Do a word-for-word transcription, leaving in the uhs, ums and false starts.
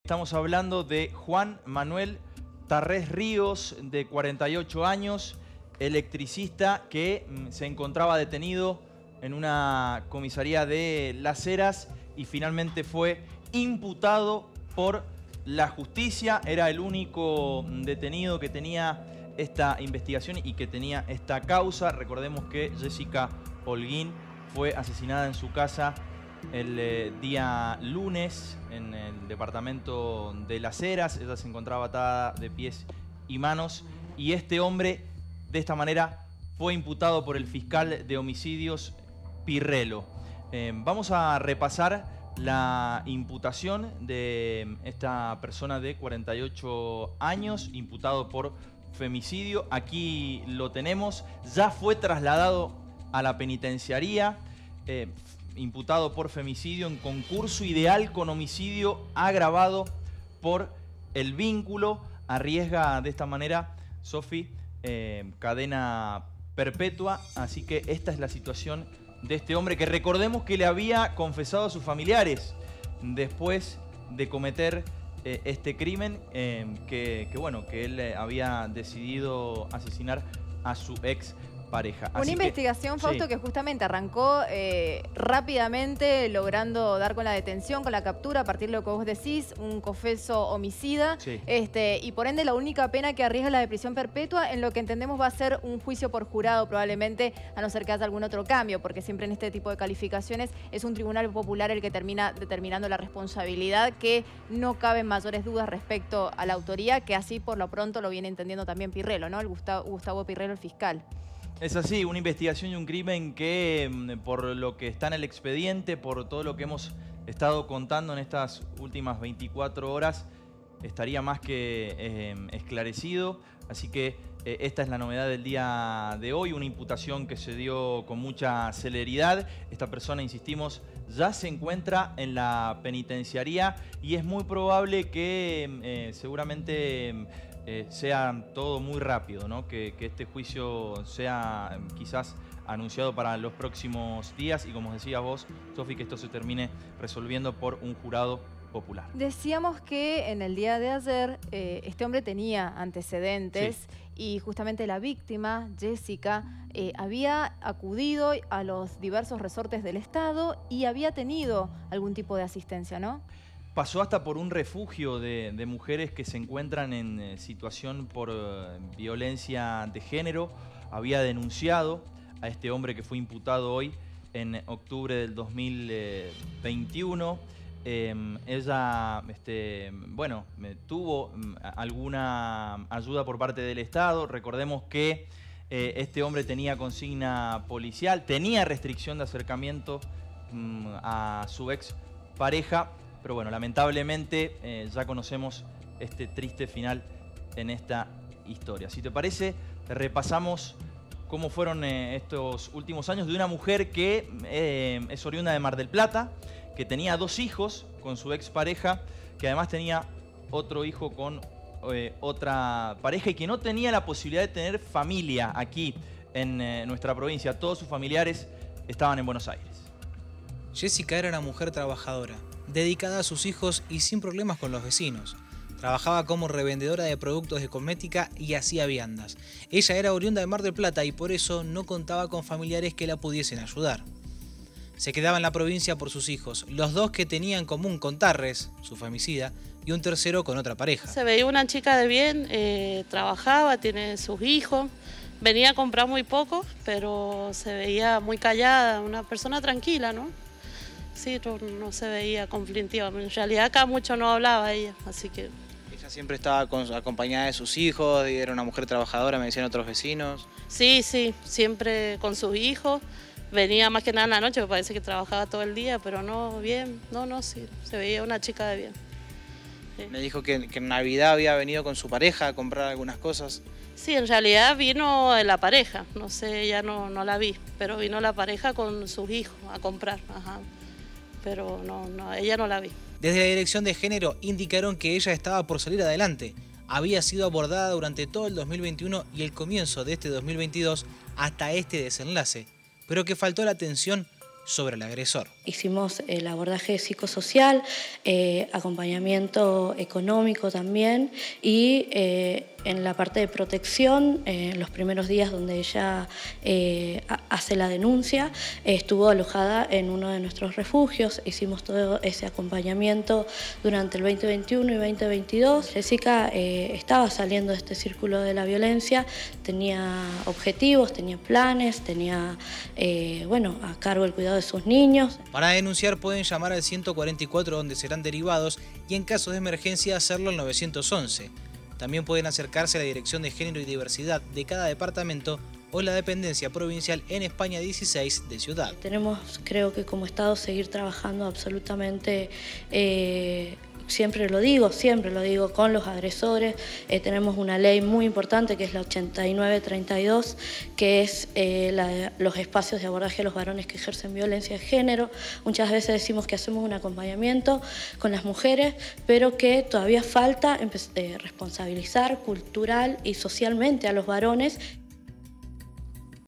Estamos hablando de Juan Manuel Tarrés Ríos, de cuarenta y ocho años, electricista que se encontraba detenido en una comisaría de Las Heras y finalmente fue imputado por la justicia. Era el único detenido que tenía esta investigación y que tenía esta causa. Recordemos que Jessica Holguín fue asesinada en su casa el eh, día lunes en el departamento de Las Heras. Ella se encontraba atada de pies y manos y este hombre de esta manera fue imputado por el fiscal de homicidios Pirrelo. Eh, vamos a repasar la imputación de esta persona de cuarenta y ocho años, imputado por femicidio. Aquí lo tenemos, ya fue trasladado a la penitenciaría, eh, imputado por femicidio en concurso ideal con homicidio agravado por el vínculo. Arriesga de esta manera, Sofi, eh, cadena perpetua. Así que esta es la situación de este hombre que recordemos que le había confesado a sus familiares después de cometer eh, este crimen, eh, que, que bueno, que él eh, había decidido asesinar a su ex pareja. Una Así investigación, que, Fausto, sí. que justamente arrancó eh, rápidamente, logrando dar con la detención, con la captura, a partir de lo que vos decís, un confeso homicida, Sí. este, y por ende la única pena que arriesga la de prisión perpetua, en lo que entendemos va a ser un juicio por jurado probablemente, a no ser que haya algún otro cambio, porque siempre en este tipo de calificaciones es un tribunal popular el que termina determinando la responsabilidad, que no caben mayores dudas respecto a la autoría, que así por lo pronto lo viene entendiendo también Pirrelo, ¿no? El Gustavo, Gustavo Pirrelo, el fiscal. Es así, una investigación y un crimen que, por lo que está en el expediente, por todo lo que hemos estado contando en estas últimas veinticuatro horas, estaría más que eh, esclarecido. Así que eh, esta es la novedad del día de hoy, una imputación que se dio con mucha celeridad. Esta persona, insistimos, ya se encuentra en la penitenciaría y es muy probable que eh, seguramente... Eh, sea todo muy rápido, ¿no? Que, que este juicio sea eh, quizás anunciado para los próximos días y, como decías vos, Sofi, que esto se termine resolviendo por un jurado popular. Decíamos que en el día de ayer eh, este hombre tenía antecedentes, sí, y justamente la víctima, Jessica, eh, había acudido a los diversos resortes del Estado y había tenido algún tipo de asistencia, ¿no? Pasó hasta por un refugio de, de mujeres que se encuentran en eh, situación por eh, violencia de género. Había denunciado a este hombre que fue imputado hoy en octubre del dos mil veintiuno. Eh, ella, este, bueno, tuvo alguna ayuda por parte del Estado. Recordemos que eh, este hombre tenía consigna policial, tenía restricción de acercamiento mm, a su ex pareja. Pero bueno, lamentablemente eh, ya conocemos este triste final en esta historia. Si te parece, repasamos cómo fueron eh, estos últimos años de una mujer que eh, es oriunda de Mar del Plata, que tenía dos hijos con su expareja, que además tenía otro hijo con eh, otra pareja y que no tenía la posibilidad de tener familia aquí en eh, nuestra provincia. Todos sus familiares estaban en Buenos Aires. Jessica era una mujer trabajadora, dedicada a sus hijos y sin problemas con los vecinos. Trabajaba como revendedora de productos de cosmética y hacía viandas. Ella era oriunda de Mar del Plata y por eso no contaba con familiares que la pudiesen ayudar. Se quedaba en la provincia por sus hijos, los dos que tenían en común con Tarrés, su femicida, y un tercero con otra pareja. Se veía una chica de bien, eh, trabajaba, tiene sus hijos, venía a comprar muy poco, pero se veía muy callada, una persona tranquila, ¿no? Sí, no, no se veía conflictiva. En realidad acá mucho no hablaba ella, así que... Ella siempre estaba con, acompañada de sus hijos, y era una mujer trabajadora, me decían otros vecinos. Sí, sí, siempre con sus hijos. Venía más que nada en la noche, me parece que trabajaba todo el día, pero no, bien, no, no, sí, se veía una chica de bien. Sí. Me dijo que, que en Navidad había venido con su pareja a comprar algunas cosas. Sí, en realidad vino la pareja, no sé, ya no, no la vi, pero vino la pareja con sus hijos a comprar, ajá. Pero no, no, ella no la vi. Desde la Dirección de Género indicaron que ella estaba por salir adelante. Había sido abordada durante todo el dos mil veintiuno y el comienzo de este dos mil veintidós hasta este desenlace, pero que faltó la atención sobre el agresor. Hicimos el abordaje psicosocial, eh, acompañamiento económico también y eh, en la parte de protección, en eh, los primeros días donde ella eh, hace la denuncia, eh, estuvo alojada en uno de nuestros refugios. Hicimos todo ese acompañamiento durante el veinte veintiuno y veinte veintidós. Jessica eh, estaba saliendo de este círculo de la violencia, tenía objetivos, tenía planes, tenía eh, bueno, a cargo el cuidado de sus niños. Para denunciar pueden llamar al ciento cuarenta y cuatro donde serán derivados y en caso de emergencia hacerlo al nueve once. También pueden acercarse a la Dirección de Género y Diversidad de cada departamento o la dependencia provincial en España dieciséis de Ciudad. Tenemos, creo que como Estado, seguir trabajando absolutamente, eh, siempre lo digo, siempre lo digo, con los agresores. Eh, tenemos una ley muy importante que es la ochenta y nueve treinta y dos, que es eh, la de los espacios de abordaje a los varones que ejercen violencia de género. Muchas veces decimos que hacemos un acompañamiento con las mujeres, pero que todavía falta eh, responsabilizar cultural y socialmente a los varones.